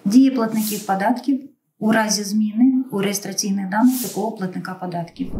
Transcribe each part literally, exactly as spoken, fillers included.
Дії платників податків у разі зміни у реєстраційних даних такого платника податків.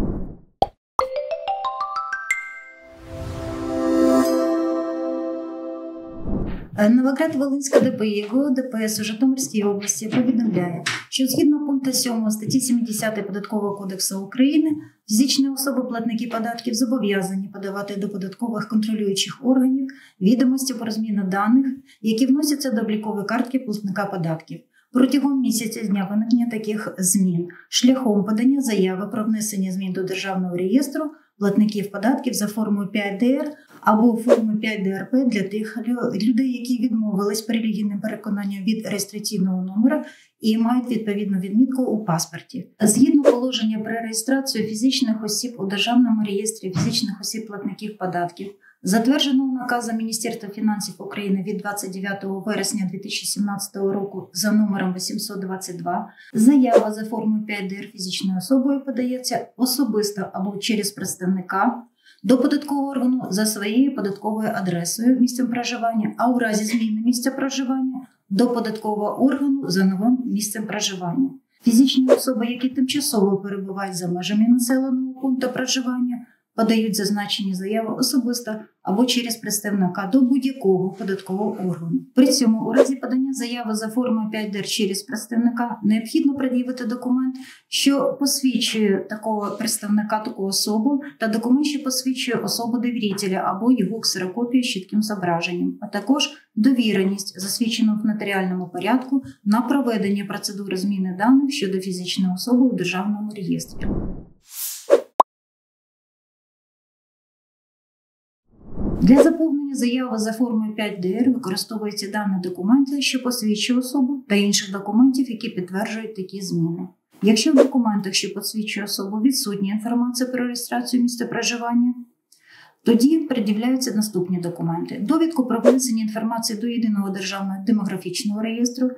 Новоград-Волинська ДПІ ГО ДПС у Житомирській області повідомляє, що згідно пункту сьомого статті сімдесят Податкового кодексу України фізичні особи-платники податків зобов'язані подавати до податкових контролюючих органів відомості про зміну даних, які вносяться до облікової картки платника податків протягом місяця з дня виникнення таких змін шляхом подання заяви про внесення змін до Державного реєстру платників податків за формою п'ять де ер або формою п'ять де ер пе для тих людей, які відмовились по релігійним переконанням від реєстраційного номера і мають відповідну відмітку у паспорті. Згідно положення про реєстрацію фізичних осіб у Державному реєстрі фізичних осіб платників податків, затвердженого наказом Міністерства фінансів України від двадцять дев'ятого вересня дві тисячі сімнадцятого року за номером вісімсот двадцять два, заява за формою п'ять де ер фізичною особою подається особисто або через представника до податкового органу за своєю податковою адресою, місцем проживання, а у разі зміни місця проживання до податкового органу за новим місцем проживання. Фізичні особи, які тимчасово перебувають за межами населеного пункту проживання, подають зазначені заяви особисто або через представника до будь-якого податкового органу. При цьому у разі подання заяви за формою п'ять де ер через представника необхідно пред'явити документ, що посвідчує такого представника, таку особу, та документ, що посвідчує особу довірителя або його ксерокопію з чітким зображенням, а також довіреність, засвідчену в нотаріальному порядку на проведення процедури зміни даних щодо фізичної особи у Державному реєстрі. Для заповнення заяви за формою п'ять де ер використовуються дані документи, що посвідчує особу, та інших документів, які підтверджують такі зміни. Якщо в документах, що посвідчує особу, відсутня інформація про реєстрацію місця проживання, тоді пред'являються наступні документи. Довідку про внесення інформації до Єдиного державного демографічного реєстру,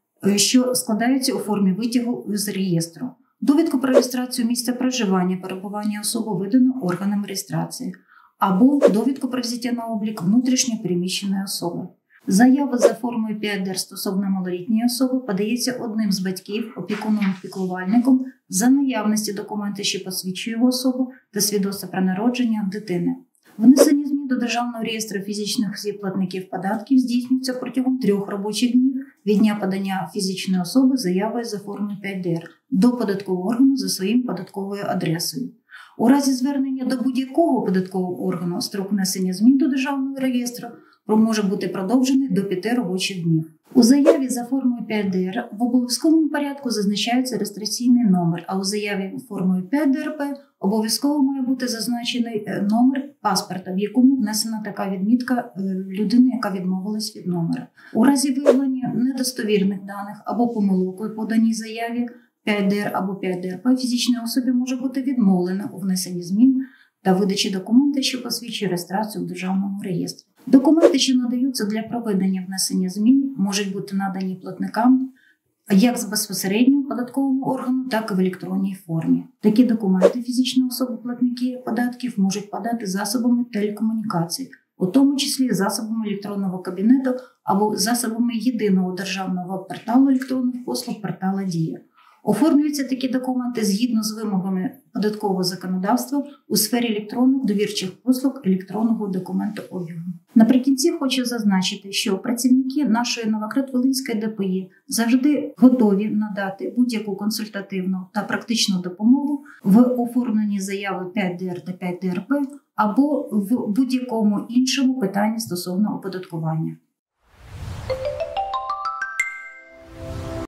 що складається у формі витягу з реєстру. Довідку про реєстрацію місця проживання, перебування особи видано органам реєстрації. Або довідку про взяття на облік внутрішньо переміщеної особи. Заява за формою п'ять де ер стосовно малолітньої особи подається одним з батьків, опікуном-піклувальником за наявності документа, що посвідчує його особу, та свідоцтва про народження дитини. Внесення змін до Державного реєстру фізичних осіб платників податків здійснюється протягом трьох робочих днів від дня подання фізичної особи заяви за формою п'ять де ер до податкового органу за своїм податковою адресою. У разі звернення до будь-якого податкового органу строк внесення змін до Державного реєстру може бути продовжений до п'яти робочих днів. У заяві за формою п'ять де ер в обов'язковому порядку зазначається реєстраційний номер, а у заяві формою п'ять де ер пе обов'язково має бути зазначений номер паспорта, в якому внесена така відмітка людини, яка відмовилась від номера. У разі виявлення недостовірних даних або помилок у поданій заяві п'ять де ер або п'ять де ер пе фізичній особі може бути відмовлено у внесенні змін та видачі документів, що посвідчує реєстрацію в Державному реєстрі. Документи, що надаються для проведення внесення змін, можуть бути надані платникам як з безпосередньо податковому органу, так і в електронній формі. Такі документи фізичні особи-платники податків можуть подати засобами телекомунікацій, у тому числі засобами електронного кабінету або засобами єдиного державного порталу електронних послуг портала Дія. Оформлюються такі документи згідно з вимогами податкового законодавства у сфері електронних довірчих послуг електронного документообігу. Наприкінці хочу зазначити, що працівники нашої Новоград-Волинської ДПІ завжди готові надати будь-яку консультативну та практичну допомогу в оформленні заяви п'ять де ер та п'ять де ер пе або в будь-якому іншому питанні стосовно оподаткування.